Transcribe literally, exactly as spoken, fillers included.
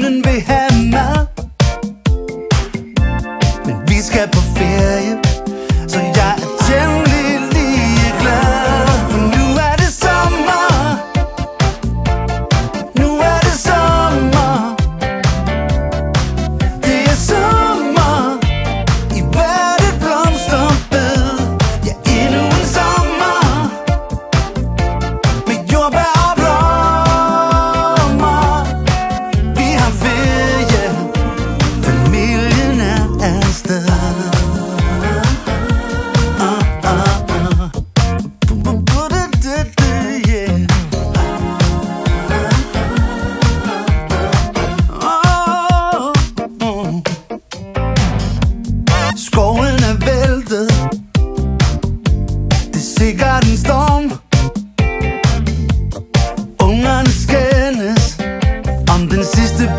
Ingen vil have mad, men vi skal på ferie, så jeg er temmelig ligeglad. For nu er det sommer, nu er det sommer. Det er sommer i hvert et blomsterbed. Ja, endnu en sommer med jordbær og blommer. Vi har ferie, familien er afsted. Skoven er væltet, det er sikkert en storm. Ungerne skændes om den sidste